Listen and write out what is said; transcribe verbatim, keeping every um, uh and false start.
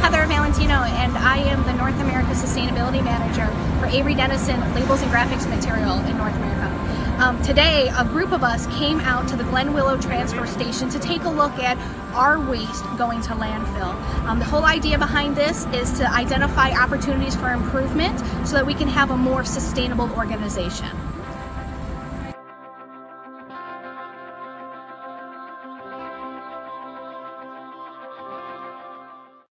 Heather Valentino, and I am the North America Sustainability Manager for Avery Dennison Labels and Graphics Material in North America. Um, today, a group of us came out to the Glen Willow Transfer Station to take a look at our waste going to landfill. Um, the whole idea behind this is to identify opportunities for improvement so that we can have a more sustainable organization.